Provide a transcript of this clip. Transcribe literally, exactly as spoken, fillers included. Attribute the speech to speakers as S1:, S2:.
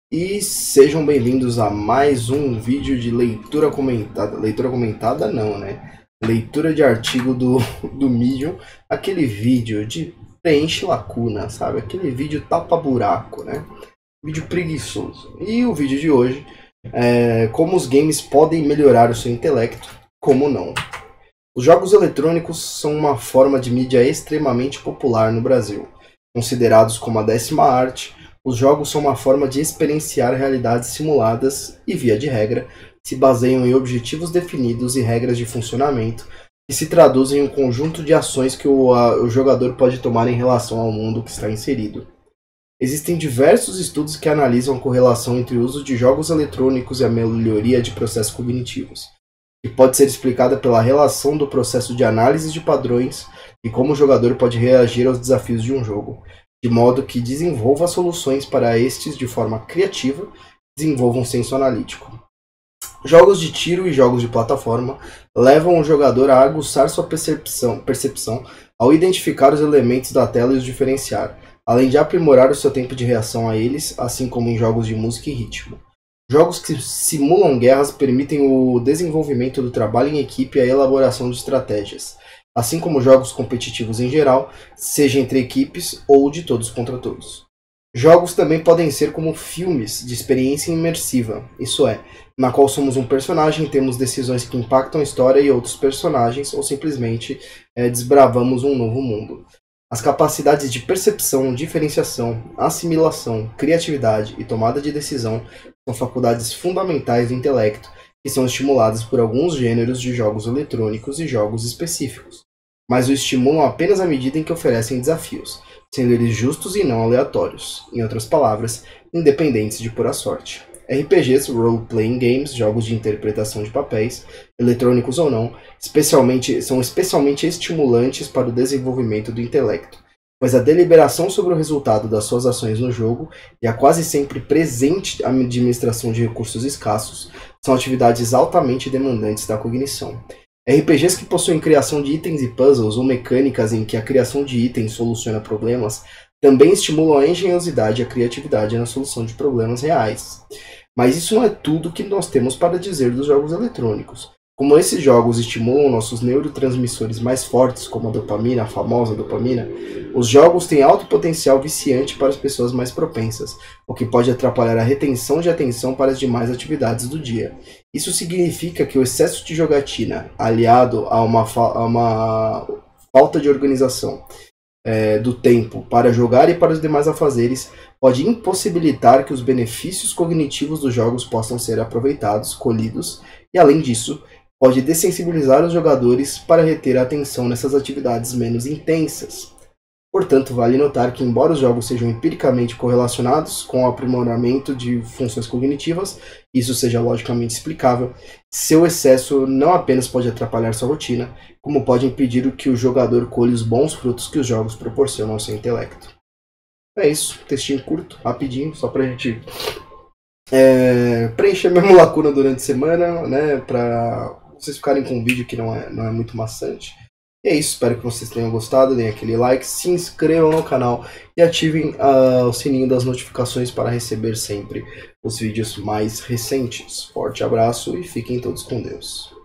S1: E sejam bem-vindos a mais um vídeo de leitura comentada. Leitura comentada não, né? Leitura de artigo do, do Medium. Aquele vídeo de preenche lacuna, sabe? Aquele vídeo tapa-buraco, né? Vídeo preguiçoso. E o vídeo de hoje é como os games podem melhorar o seu intelecto, como não. Os jogos eletrônicos são uma forma de mídia extremamente popular no Brasil. Considerados como a décima arte, os jogos são uma forma de experienciar realidades simuladas e, via de regra, se baseiam em objetivos definidos e regras de funcionamento que se traduzem em um conjunto de ações que o, a, o jogador pode tomar em relação ao mundo que está inserido. Existem diversos estudos que analisam a correlação entre o uso de jogos eletrônicos e a melhoria de processos cognitivos, que pode ser explicada pela relação do processo de análise de padrões e como o jogador pode reagir aos desafios de um jogo, de modo que desenvolva soluções para estes de forma criativa e desenvolva um senso analítico. Jogos de tiro e jogos de plataforma levam o jogador a aguçar sua percepção, percepção ao identificar os elementos da tela e os diferenciar, além de aprimorar o seu tempo de reação a eles, assim como em jogos de música e ritmo. Jogos que simulam guerras permitem o desenvolvimento do trabalho em equipe e a elaboração de estratégias, assim como jogos competitivos em geral, seja entre equipes ou de todos contra todos. Jogos também podem ser como filmes de experiência imersiva, isso é, na qual somos um personagem e temos decisões que impactam a história e outros personagens, ou simplesmente é, desbravamos um novo mundo. As capacidades de percepção, diferenciação, assimilação, criatividade e tomada de decisão são faculdades fundamentais do intelecto que são estimuladas por alguns gêneros de jogos eletrônicos e jogos específicos, mas o estimulam apenas à medida em que oferecem desafios, sendo eles justos e não aleatórios, em outras palavras, independentes de pura sorte. R P Gs, Role-Playing Games, jogos de interpretação de papéis, eletrônicos ou não, especialmente, são especialmente estimulantes para o desenvolvimento do intelecto, pois a deliberação sobre o resultado das suas ações no jogo e a quase sempre presente administração de recursos escassos são atividades altamente demandantes da cognição. R P Gs que possuem criação de itens e puzzles ou mecânicas em que a criação de itens soluciona problemas também estimulam a engenhosidade e a criatividade na solução de problemas reais. Mas isso não é tudo que nós temos para dizer dos jogos eletrônicos. Como esses jogos estimulam nossos neurotransmissores mais fortes, como a dopamina, a famosa dopamina, os jogos têm alto potencial viciante para as pessoas mais propensas, o que pode atrapalhar a retenção de atenção para as demais atividades do dia. Isso significa que o excesso de jogatina, aliado a uma, fa- a uma falta de organização é, do tempo para jogar e para os demais afazeres, pode impossibilitar que os benefícios cognitivos dos jogos possam ser aproveitados, colhidos, e além disso, pode dessensibilizar os jogadores para reter a atenção nessas atividades menos intensas. Portanto, vale notar que, embora os jogos sejam empiricamente correlacionados com o aprimoramento de funções cognitivas, isso seja logicamente explicável, seu excesso não apenas pode atrapalhar sua rotina, como pode impedir que o jogador colhe os bons frutos que os jogos proporcionam ao seu intelecto. É isso, textinho curto, rapidinho, só pra gente é, preencher mesmo lacuna durante a semana, né, pra vocês ficarem com um vídeo que não é, não é muito maçante. E é isso, espero que vocês tenham gostado, deem aquele like, se inscrevam no canal e ativem uh, o sininho das notificações para receber sempre os vídeos mais recentes. Forte abraço e fiquem todos com Deus.